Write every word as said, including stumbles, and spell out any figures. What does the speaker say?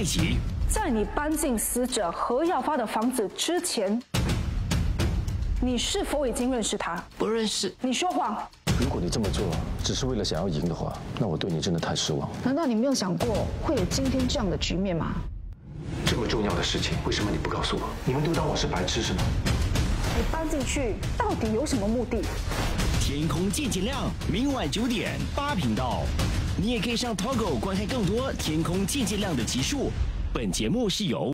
集。 在你搬进死者何耀发的房子之前，你是否已经认识他？ 不认识。 你说谎。 如果你这么做只是为了想要赢的话，那我对你真的太失望。 难道你没有想过会有今天这样的局面吗？ 这么重要的事情，为什么你不告诉我？你们都当我是白痴是吗？ 你搬进去到底有什么目的？ 天空渐渐亮，明晚九点八频道，你也可以上 Toggle 观看更多天空渐渐亮的集数。本节目是由